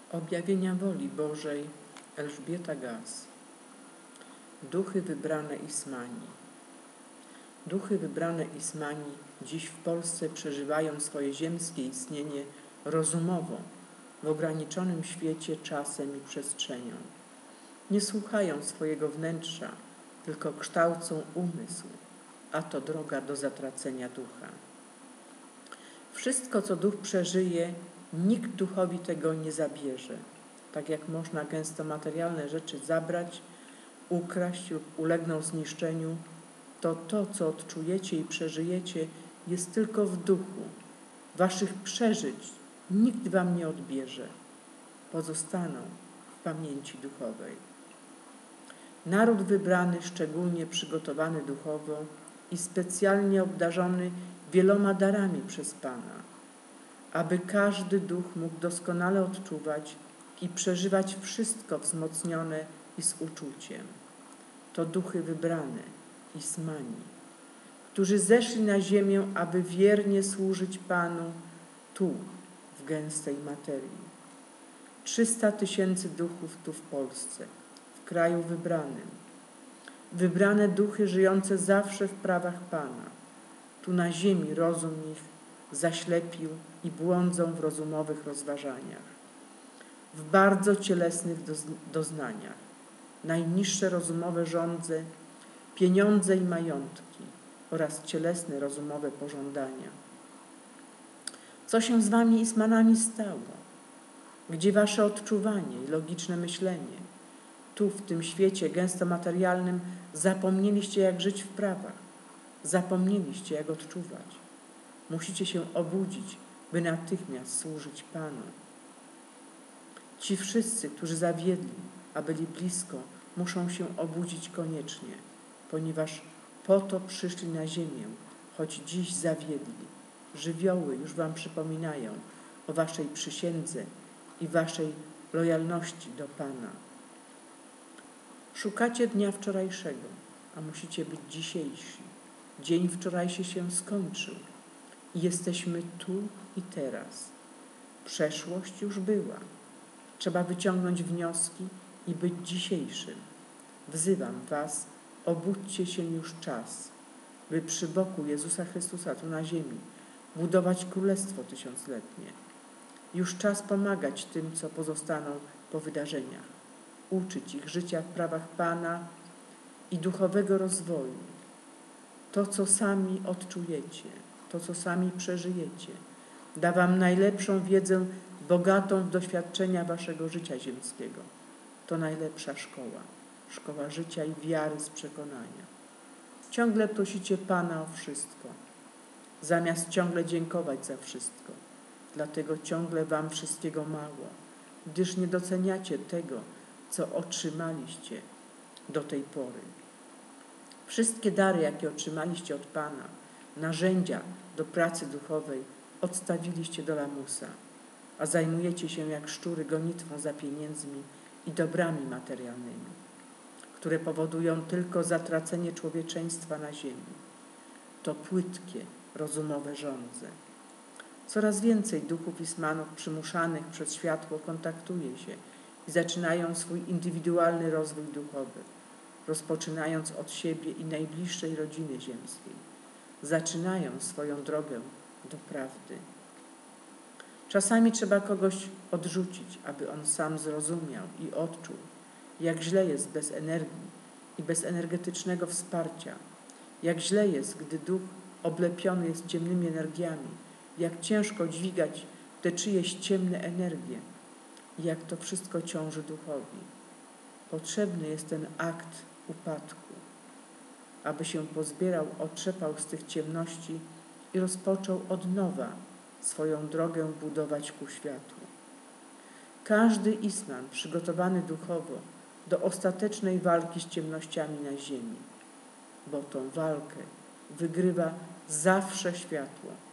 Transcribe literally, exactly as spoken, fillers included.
Objawienia woli Bożej Elżbieta Gaz. Duchy wybrane Ismani. Duchy wybrane Ismani dziś w Polsce przeżywają swoje ziemskie istnienie rozumowo, w ograniczonym świecie czasem i przestrzenią. Nie słuchają swojego wnętrza, tylko kształcą umysł, a to droga do zatracenia ducha. Wszystko, co duch przeżyje, nikt duchowi tego nie zabierze. Tak jak można gęsto materialne rzeczy zabrać, ukraść lub ulegną zniszczeniu, to to, co odczujecie i przeżyjecie, jest tylko w duchu. Waszych przeżyć nikt wam nie odbierze. Pozostaną w pamięci duchowej. Naród wybrany, szczególnie przygotowany duchowo i specjalnie obdarzony wieloma darami przez Pana, aby każdy duch mógł doskonale odczuwać i przeżywać wszystko wzmocnione i z uczuciem. To duchy wybrane, Ismani, którzy zeszli na ziemię, aby wiernie służyć Panu tu, w gęstej materii. Trzysta tysięcy duchów tu w Polsce, w kraju wybranym. Wybrane duchy żyjące zawsze w prawach Pana. Tu na ziemi rozum ich zaślepił i błądzą w rozumowych rozważaniach, w bardzo cielesnych doznaniach, najniższe rozumowe żądze, pieniądze i majątki oraz cielesne rozumowe pożądania. Co się z wami Ismanami stało? Gdzie wasze odczuwanie i logiczne myślenie? Tu, w tym świecie gęsto materialnym, zapomnieliście, jak żyć w prawach. Zapomnieliście, jak odczuwać. Musicie się obudzić, by natychmiast służyć Panu. Ci wszyscy, którzy zawiedli, a byli blisko, muszą się obudzić koniecznie, ponieważ po to przyszli na ziemię, choć dziś zawiedli. Żywioły już wam przypominają o waszej przysiędze i waszej lojalności do Pana. Szukacie dnia wczorajszego, a musicie być dzisiejsi. Dzień wczorajszy się skończył i jesteśmy tu i teraz. Przeszłość już była. Trzeba wyciągnąć wnioski i być dzisiejszym. Wzywam was, obudźcie się już czas, by przy boku Jezusa Chrystusa tu na ziemi budować królestwo tysiącletnie. Już czas pomagać tym, co pozostaną po wydarzeniach, uczyć ich życia w prawach Pana i duchowego rozwoju. To, co sami odczujecie, to, co sami przeżyjecie, da wam najlepszą wiedzę, bogatą w doświadczenia waszego życia ziemskiego. To najlepsza szkoła, szkoła życia i wiary z przekonania. Ciągle prosicie Pana o wszystko, zamiast ciągle dziękować za wszystko. Dlatego ciągle wam wszystkiego mało, gdyż nie doceniacie tego, co otrzymaliście do tej pory. Wszystkie dary, jakie otrzymaliście od Pana, narzędzia do pracy duchowej, odstawiliście do lamusa, a zajmujecie się jak szczury gonitwą za pieniędzmi i dobrami materialnymi, które powodują tylko zatracenie człowieczeństwa na ziemi. To płytkie, rozumowe żądze. Coraz więcej duchów Ismanów przymuszanych przez światło kontaktuje się i zaczynają swój indywidualny rozwój duchowy, rozpoczynając od siebie i najbliższej rodziny ziemskiej. Zaczynają swoją drogę do prawdy. Czasami trzeba kogoś odrzucić, aby on sam zrozumiał i odczuł, jak źle jest bez energii i bez energetycznego wsparcia, jak źle jest, gdy duch oblepiony jest ciemnymi energiami, jak ciężko dźwigać te czyjeś ciemne energie i jak to wszystko ciąży duchowi. Potrzebny jest ten akt upadku, aby się pozbierał, otrzepał z tych ciemności i rozpoczął od nowa swoją drogę budować ku światłu. Każdy Isman przygotowany duchowo do ostatecznej walki z ciemnościami na ziemi, bo tą walkę wygrywa zawsze światło.